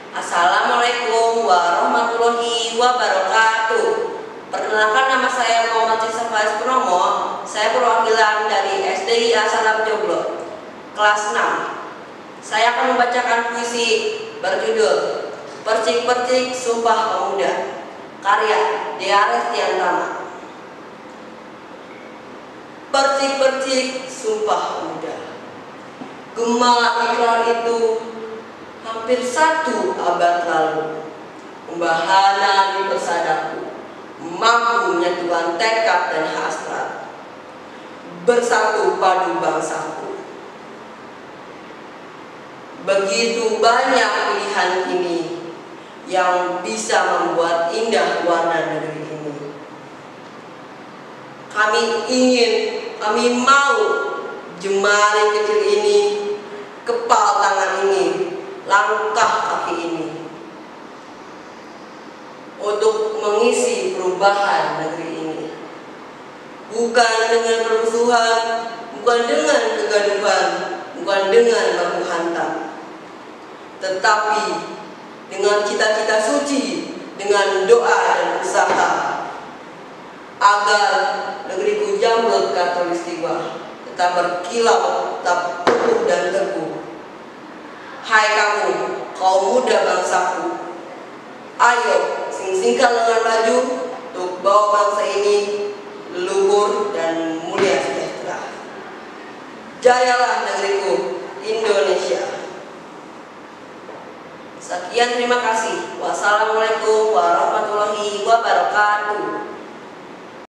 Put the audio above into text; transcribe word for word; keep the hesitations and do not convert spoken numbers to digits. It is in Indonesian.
Assalamualaikum warahmatullahi wabarakatuh. Perkenalkan, nama saya Muhammad Rizal Faris Purnomo. Saya perwakilan dari S D I A Salam Joglo, kelas enam. Saya akan membacakan puisi berjudul Percik-Percik Sumpah Pemuda, karya Dea Restiantama. Percik-percik sumpah pemuda, gema ikrar itu hampir satu abad lalu, membahana di persadaku, mampu menyatukan tekad dan hasrat, bersatu padu bangsaku. Begitu banyak pilihan kini yang bisa membuat indah warna negeri ini. Kami ingin, kami mau jemari kecil ini, kepal tangan ini, langkah kaki ini, untuk mengisi perubahan negeri ini. Bukan dengan permusuhan, bukan dengan kegaduhan, bukan dengan baku hantam, tetapi dengan cita-cita suci, dengan doa dan usaha, agar negeriku Jamrut Katulistiwa tetap berkilau, tetap teguh dan teguh. Hai kamu, kaum muda bangsaku, ayo sing-singkan lengan maju untuk bawa bangsa ini leluhur dan mulia sejahtera. Jayalah negeriku Indonesia. Sekian, terima kasih. Wassalamualaikum warahmatullahi wabarakatuh.